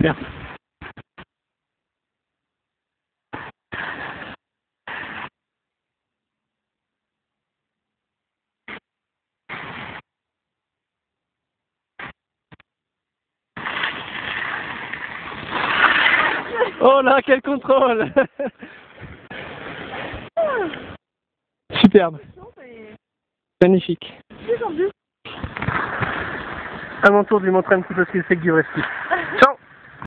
Super. Oh là, quel contrôle! Superbe. Magnifique. À mon tour de lui montrer un petit peu ce qu'il fait que du rescue.